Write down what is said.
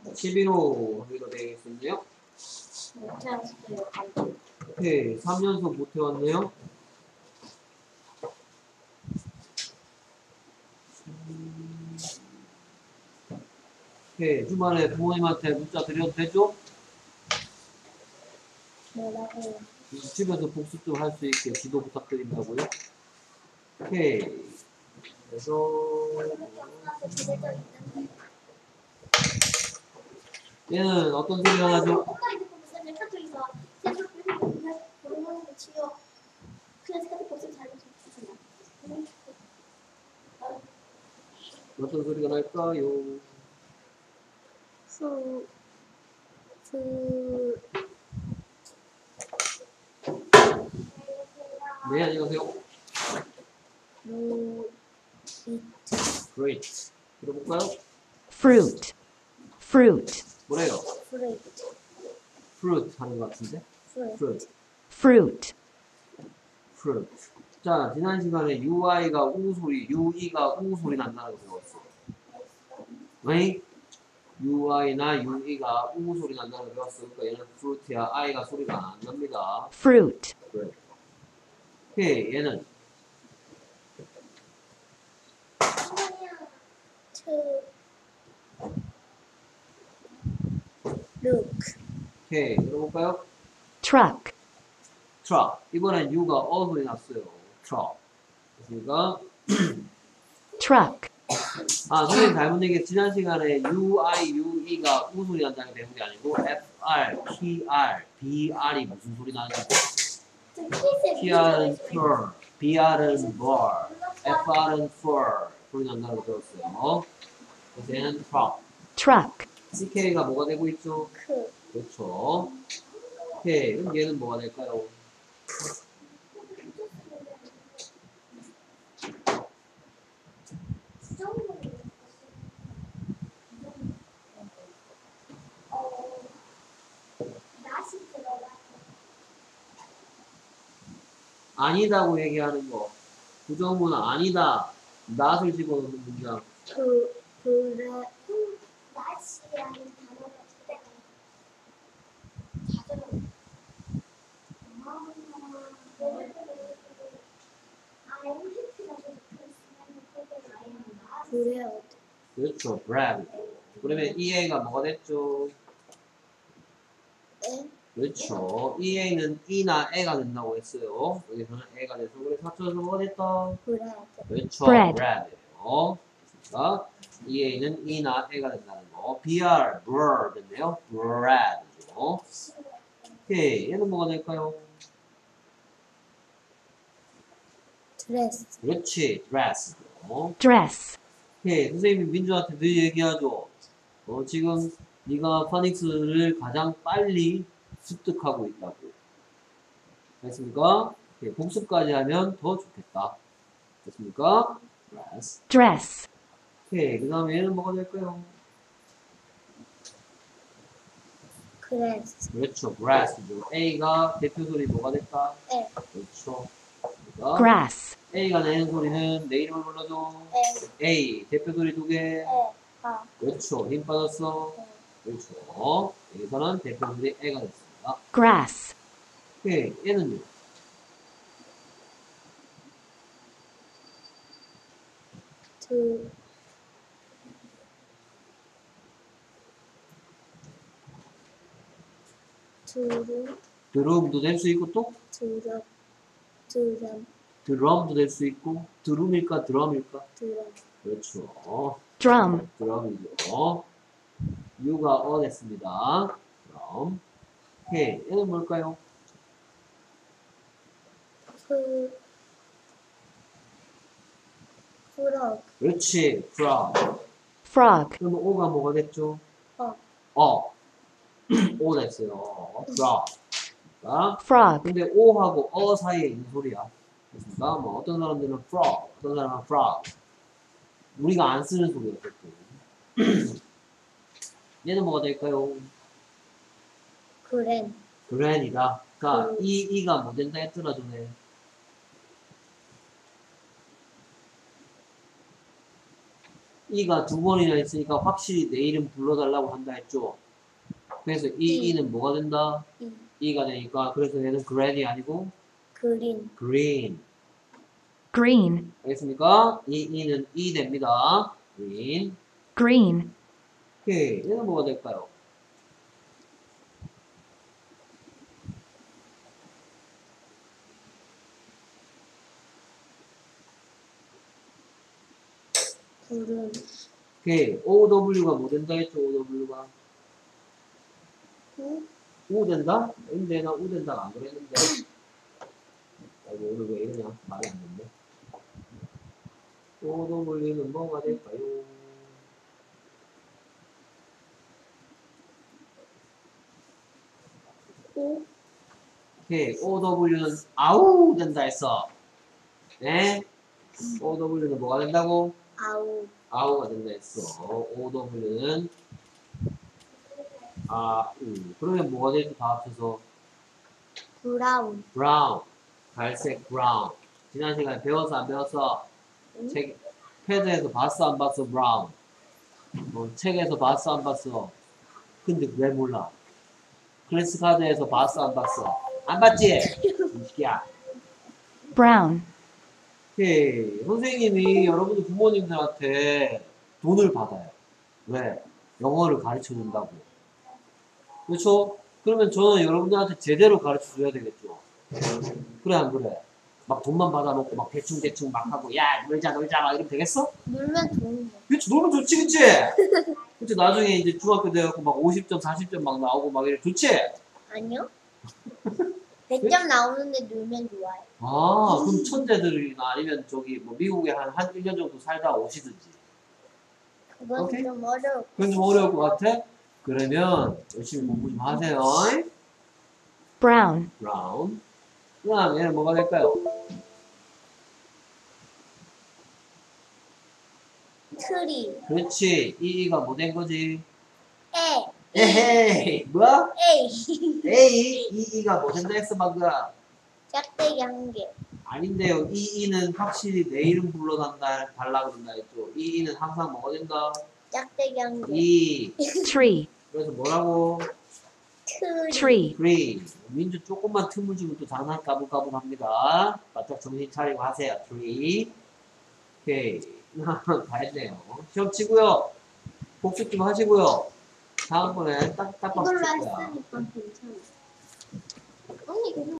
11호 하기로 되어 있었네요. 오케이, 3연속 못 해왔네요. 오케이, 주말에 부모님한테 문자 드려도 되죠? 뭐라고요? 집에서 복습 좀 할 수 있게 지도 부탁드린다고요. 오케이. 그래서 얘는 어떤 소리가 나죠? 어떤 소리가 날까요? 네, 안녕하세요. Great. 들어볼까요? fruit, fruit, 뭐래요? Fruit 하는 것 같은데? Fruit. fruit, Fruit. 자, 지난 시간에 UI가 우 소리, UE가 우 소리 난다는 거 배웠어. 왜? UI나 UE가 우 소리 난다는 거 배웠어. 그러니까 얘는 fruit이야. I가 소리가 안 납니다. fruit, 그래. 오케이, 얘는 오케이, 들어볼까요? truck, truck. 이번엔 U가 어 소리 났어요. truck. 그러니까 truck, 아, 선생님 잘못 얘기해. 지난 시간에 UI, UE가 우 소리 난다는 게 배운 게 아니고 FR, PR, BR이 무슨 소리 나는지 PR은 per, BR은 bar, FR은 for 소리 난다는 거 배웠어요. 그래서 얘는 truck. truck, CK가 뭐가 되고 있죠? 그렇죠. 오케이, 그럼 얘는 뭐가 될까요? 아니다고 얘기하는 거. 부정문은 아니다. not을 집어넣는 문장. 그렇죠. bread. 그러면 EA가 뭐가 됐죠? 그렇죠. EA는 E나 E가 된다고 했어요. 여기서는 E가 돼서 그래서 합쳐서 뭐가 됐다? 그렇죠. bread. bread예요. 그러니까 EA는 E나 E가 된다는 거. BR, br 됐네요. bread죠. 오케이. 얘는 뭐가 될까요? 그렇지. dress죠. dress, 오케이. 선생님이 민주한테 늘 얘기하죠. 지금 네가 파닉스를 가장 빨리 습득하고 있다고. 됐습니까? 오케이. 복습까지 하면 더 좋겠다. 됐습니까? dress. dress, 오케이. 그 다음에 얘는 뭐가 될까요? 그렇죠. grass죠. A가 대표 소리 뭐가 될까? 그렇죠. 그러니까 grass, A가 내는 소리는 내 이름을 불러줘. A. 대표 소리 두 개. 그렇죠. 힘 빠졌어. 그렇죠. 여기서는 대표 소리 A가 됐습니다. grass, 오케이. 얘는요? 드럼도 될 수 있고 또 드럼도 될 수 있고 드rum일까 드럼일까? 그렇죠. drum, 드럼이죠. U가 어 됐습니다. 드럼. 오케이. 얘는 뭘까요? 그렇지. frog. frog, 그러면 O가 뭐가 됐죠? O 됐어요. frog. frog, 근데 O하고 어 사이에 있는 소리야. 됐습니까? 뭐 어떤 사람들은 frog, 어떤 사람은 frog. 우리가 안 쓰는 소리야. 얘는 뭐가 될까요? 그랜이다. 그러니까 이가 뭐 된다 했더라 전에. 이가 두 번이나 있으니까 확실히 내 이름 불러달라고 한다 했죠. 그래서 이 이는 뭐가 된다? 이가 되니까 그래서 얘는 grad이 아니고 그린. green. green, 알겠습니까? 이 이는 이 됩니다. green. green, 오케이. 얘는 뭐가 될까요? 구름. 오케이. OW가 뭐 된다 했죠? OW가 우. 우 된다? 근데 나 우 된다 안 그랬는데. 아이고 오늘 왜 이러냐? 말이 안 됐네. OW는 뭐가 될까요? 오. 오케이. OW는 아우 된다 했어. 네? OW는 뭐가 된다고? 아우. 아우가 된다 했어. OW는 아우. 그러면 뭐가 되지? 다 합쳐서 브라운. brown. 갈색 brown. 지난 시간에 배웠어 안 배웠어? 응? 책 패드에서 봤어 안 봤어? brown. 책에서 봤어 안 봤어? 근데 왜 몰라? 클래스 카드에서 봤어 안 봤어? 안 봤지? 이 새끼야. brown, 오케이. 선생님이 여러분들 부모님들한테 돈을 받아요. 왜? 영어를 가르쳐 준다고. 그렇죠? 그러면 저는 여러분들한테 제대로 가르쳐 줘야 되겠죠. 그래 안 그래? 막 돈만 받아먹고 막 대충대충 막 하고 야 놀자 막 이러면 되겠어? 놀면 좋은 거. 그치 놀면 좋지 그치? 그치 나중에 이제 중학교 돼갖고 막 50점 40점 막 나오고 막 이래 좋지? 아니요? 100점 나오는데 놀면 좋아요. 아 그럼 천재들이나 아니면 저기 뭐 미국에 한 1년 정도 살다 오시든지 그건 오케이. 좀 어려워. 그건 좀 어려울 것 같아? 그러면 열심히 공부 좀 하세요. brown, 브라운. 그 다음에 얘는 뭐가 될까요? 트리. 그렇지. 이가 뭐 된 거지? 에. 에헤이. 뭐야? 에이. 에이. 이가 뭐 된다 했어 방금? 짝대기 한 개. 아닌데요. 이는 확실히 내 이름 불러달라 그런다 했죠. 이는 항상 뭐가 된다? 짝대기 한 개. 이. tree, 그래서 뭐라고? 트리. tree, tree. 민주 조금만 틈을 주면 또 장난 까불까불합니다. 바짝 정신 차리고 하세요. tree. 오케이. 다 했네요. 시험 치고요. 복습 좀 하시고요. 다음번에 딱딱 이걸로 맞출 거야. 했으니까 괜찮아. 언니